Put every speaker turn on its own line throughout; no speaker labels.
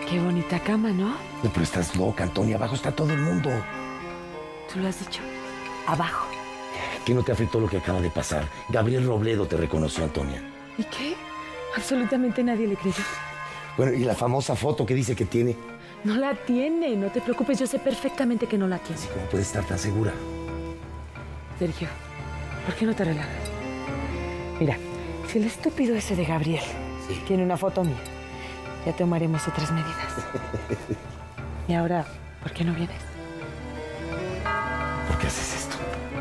Qué bonita cama, ¿no?
No, pero estás loca, Antonia. Abajo está todo el mundo.
Tú lo has dicho. Abajo.
¿Qué no te afectó lo que acaba de pasar? Gabriel Robledo te reconoció, Antonia.
¿Y qué? Absolutamente nadie le creyó.
Bueno, ¿y la famosa foto que dice que tiene?
No la tiene, no te preocupes, yo sé perfectamente que no la tiene.
Sí, ¿cómo puedes estar tan segura?
Sergio, ¿por qué no te relajas? Mira, si el estúpido ese de Gabriel tiene una foto mía, ya tomaremos otras medidas. Y ahora, ¿por qué no vienes?
¿Por qué haces esto?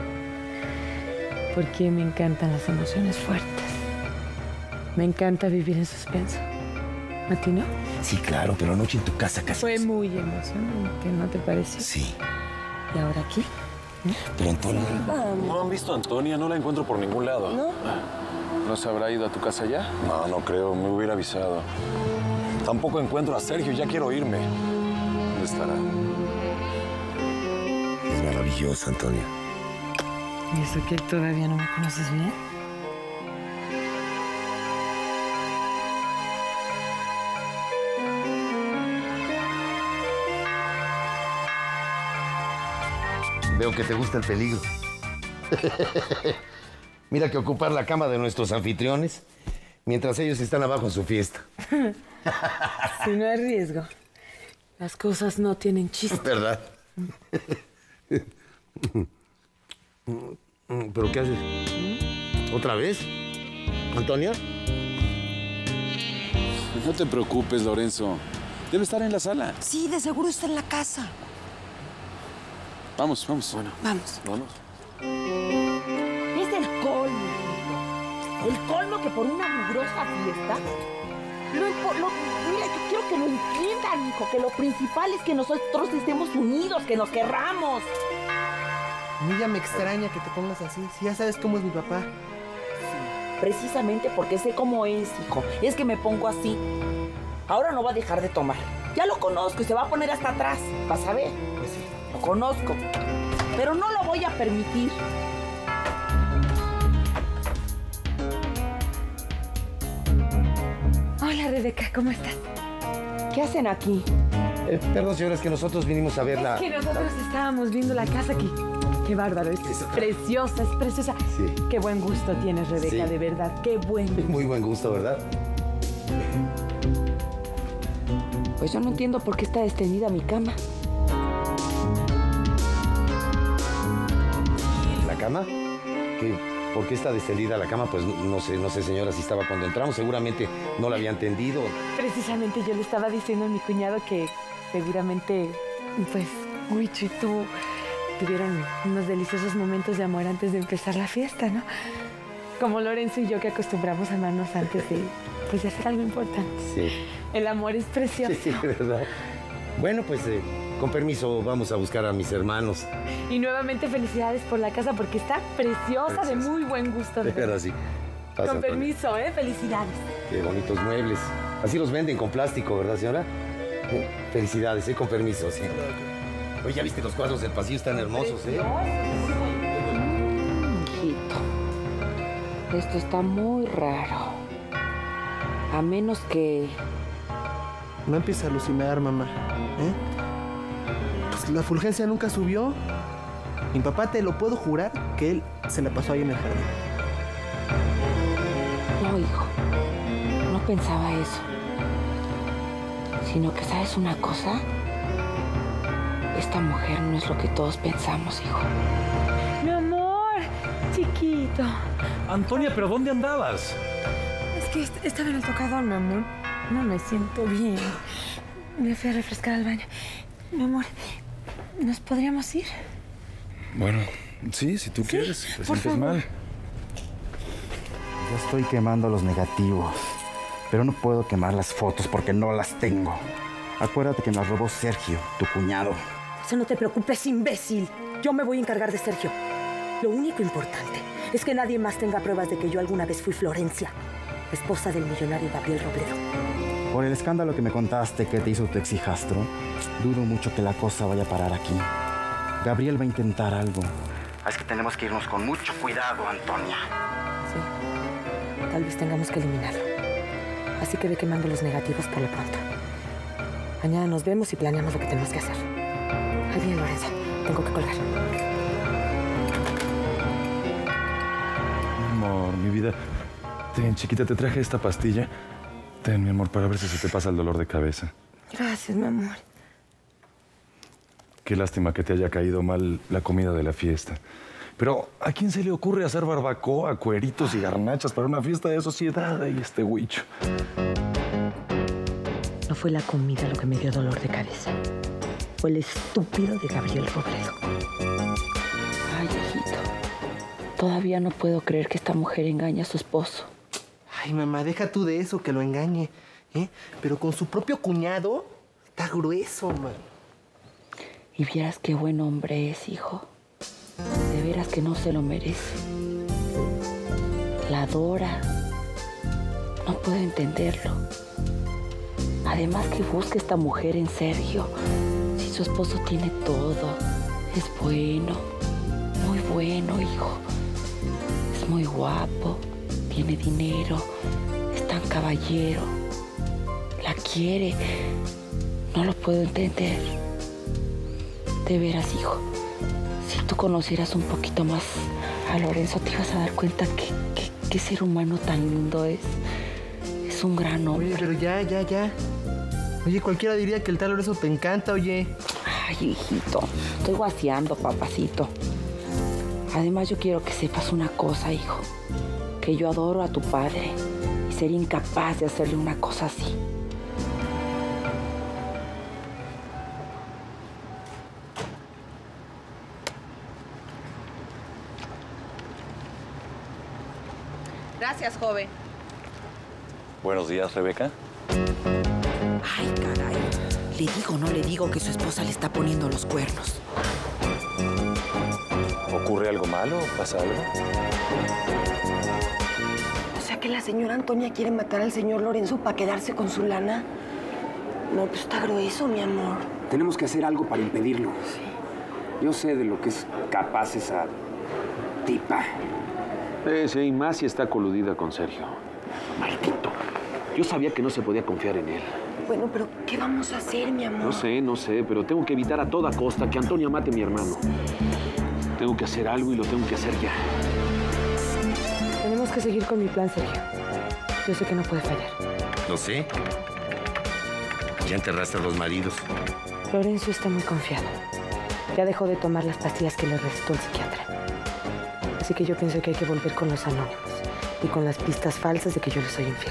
Porque me encantan las emociones fuertes. Me encanta vivir en suspenso. ¿A ti no?
Sí, claro, pero anoche en tu casa casi...
Fue muy emocionante, ¿no te pareció?
Sí.
¿Y ahora aquí?
Pero Antonia...
¿No han visto a Antonia? No la encuentro por ningún lado.
¿No?
¿No se habrá ido a tu casa ya? No, no creo. Me hubiera avisado. Tampoco encuentro a Sergio. Ya quiero irme. ¿Dónde estará?
Es maravillosa, Antonia.
¿Y eso que todavía no me conoces bien?
Veo que te gusta el peligro. Mira que ocupar la cama de nuestros anfitriones mientras ellos están abajo en su fiesta.
Si no hay riesgo, las cosas no tienen chiste.
¿Verdad? ¿Pero qué haces? ¿Otra vez? ¿Antonia?
No te preocupes, Lorenzo. Debe estar en la sala.
Sí, de seguro está en la casa.
Vamos, vamos. Bueno,
Vamos.
vamos.
Es el colmo, hijo. El colmo que por una mugrosa fiesta... Mira, yo quiero que lo entiendan, hijo, que lo principal es que nosotros estemos unidos, que nos querramos.
A mí ya me extraña que te pongas así. Si ya sabes cómo es mi papá.
Precisamente porque sé cómo es, hijo. Es que me pongo así. Ahora no va a dejar de tomar. Ya lo conozco y se va a poner hasta atrás. Vas a ver.
Pues sí.
Lo conozco. Pero no lo voy a permitir.
Hola, Rebeca, ¿cómo estás?
¿Qué hacen aquí?
Perdón, señora, es que nosotros vinimos a verla.
Es que nosotros estábamos viendo la casa aquí. Qué bárbaro, es preciosa, es preciosa.
Sí.
Qué buen gusto tienes, Rebeca,
Sí.
de verdad, qué buen gusto.
Muy buen gusto, ¿verdad?
Pues yo no entiendo por qué está extendida mi cama.
¿La cama? ¿Por qué está descendida la cama? Pues no sé, señora, si estaba cuando entramos. Seguramente no la había entendido.
Precisamente yo le estaba diciendo a mi cuñado que seguramente, pues, Huicho y tú tuvieron unos deliciosos momentos de amor antes de empezar la fiesta, ¿no? Como Lorenzo y yo que acostumbramos a amarnos antes de, pues, de hacer algo importante.
Sí.
El amor es precioso.
Sí, ¿verdad? Bueno, pues, con permiso, vamos a buscar a mis hermanos.
Y nuevamente felicidades por la casa porque está preciosa, de muy buen gusto.
De verdad, sí. Pasa,
Con
Antonia.
permiso, felicidades.
Qué bonitos muebles. Así los venden con plástico, ¿verdad, señora? Felicidades, con permiso, sí. Oye, ¿ya viste los cuadros del pasillo? Están hermosos,
Hijito, esto está muy raro. A menos que...
No empieza a alucinar, mamá. Pues la Fulgencia nunca subió. Mi papá, te lo puedo jurar, que él se la pasó ahí en el jardín.
No, hijo. No pensaba eso. Sino que, ¿sabes una cosa? Esta mujer no es lo que todos pensamos, hijo.
Mi amor, chiquito.
Antonia, ¿pero dónde andabas?
Es que estaba en el tocador, mi amor. No me siento bien. Me fui a refrescar al baño. Mi amor, ¿nos podríamos ir?
Bueno, sí, si tú quieres. ¿Te
por
sientes
favor.
mal?
Ya estoy quemando los negativos, pero no puedo quemar las fotos porque no las tengo. Acuérdate que me las robó Sergio, tu cuñado.
Eso no te preocupes, imbécil. Yo me voy a encargar de Sergio. Lo único importante es que nadie más tenga pruebas de que yo alguna vez fui Florencia, esposa del millonario Gabriel Robledo.
Por el escándalo que me contaste que te hizo tu ex hijastro, dudo mucho que la cosa vaya a parar aquí. Gabriel va a intentar algo. Es que tenemos que irnos con mucho cuidado, Antonia.
Sí, tal vez tengamos que eliminarlo. Así que ve quemando los negativos por lo pronto. Mañana nos vemos y planeamos lo que tenemos que hacer. Ay, bien, Lorenzo. Tengo que colgar.
Mi amor, mi vida. Ten, chiquita, te traje esta pastilla. Ten, mi amor, para ver si se te pasa el dolor de cabeza.
Gracias, mi amor.
Qué lástima que te haya caído mal la comida de la fiesta. Pero, ¿a quién se le ocurre hacer barbacoa, cueritos y garnachas para una fiesta de sociedad? Ay, este huicho.
No fue la comida lo que me dio dolor de cabeza. Fue el estúpido de Gabriel Robledo.
Ay, hijito. Todavía no puedo creer que esta mujer engaña a su esposo.
Ay, mamá, deja tú de eso, que lo engañe. Pero con su propio cuñado, está grueso, man.
Y vieras qué buen hombre es, hijo. De veras que no se lo merece. La adora. No puedo entenderlo. Además, que busca esta mujer en Sergio. Si su esposo tiene todo. Es bueno. Muy bueno, hijo. Es muy guapo. Tiene dinero. Es tan caballero. La quiere. No lo puedo entender. De veras, hijo. Si tú conocieras un poquito más a Lorenzo, te ibas a dar cuenta qué ser humano tan lindo es. Es un gran hombre.
Oye, pero ya. Oye, cualquiera diría que el tal Lorenzo te encanta, oye.
Ay, hijito, estoy guaseando, papacito. Además, yo quiero que sepas una cosa, hijo. Que yo adoro a tu padre y sería incapaz de hacerle una cosa así.
Gracias, joven.
Buenos días, Rebeca.
Ay, caray. ¿Le digo o no le digo que su esposa le está poniendo los cuernos?
¿Ocurre algo malo? ¿Pasa algo?
O sea que la señora Antonia quiere matar al señor Lorenzo para quedarse con su lana. No, pues está grueso, mi amor.
Tenemos que hacer algo para impedirlo. Sí. Yo sé de lo que es capaz esa tipa.
Sí, y más si está coludida con Sergio. Maldito. Yo sabía que no se podía confiar en él.
Bueno, pero ¿qué vamos a hacer, mi amor?
No sé, pero tengo que evitar a toda costa que Antonia mate a mi hermano. Tengo que hacer algo y lo tengo que hacer ya.
Tenemos que seguir con mi plan, Sergio. Yo sé que no puede fallar.
Lo sé. Ya enterraste a los maridos.
Lorenzo está muy confiado. Ya dejó de tomar las pastillas que le recetó el psiquiatra. Así que yo pienso que hay que volver con los anónimos y con las pistas falsas de que yo le soy infiel.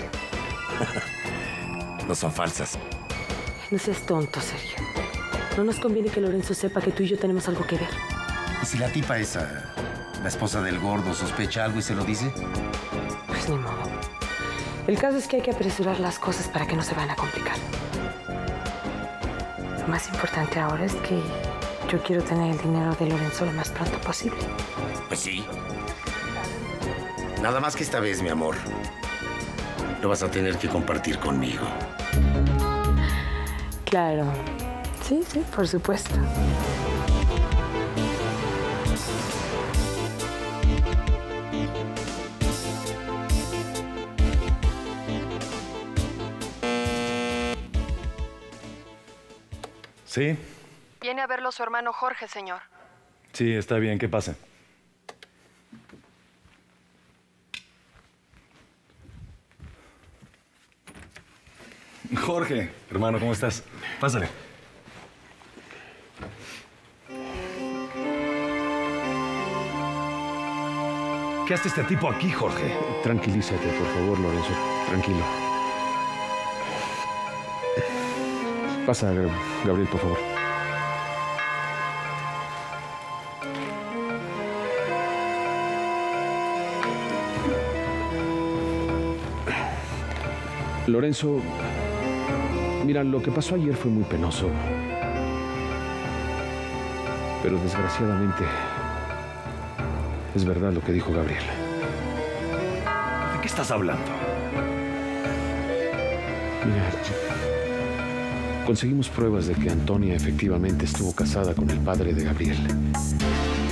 No son falsas.
No seas tonto, Sergio. No nos conviene que Lorenzo sepa que tú y yo tenemos algo que ver.
¿Y si la tipa esa, la esposa del gordo, sospecha algo y se lo dice?
Pues ni modo. El caso es que hay que apresurar las cosas para que no se van a complicar. Lo más importante ahora es que yo quiero tener el dinero de Lorenzo lo más pronto posible.
Pues sí. Nada más que esta vez, mi amor. Lo vas a tener que compartir conmigo.
Claro. Sí, por supuesto.
¿Sí?
Viene a verlo su hermano Jorge, señor.
Sí, está bien. ¿Qué pasa? Jorge, hermano, ¿cómo estás? Pásale. ¿Qué hace este tipo aquí, Jorge?
Tranquilízate, por favor, Lorenzo. Tranquilo. Pasa, Gabriel, por favor. Lorenzo, mira, lo que pasó ayer fue muy penoso. Pero desgraciadamente es verdad lo que dijo Gabriel.
¿De qué estás hablando?
Mira, conseguimos pruebas de que Antonia efectivamente estuvo casada con el padre de Gabriel.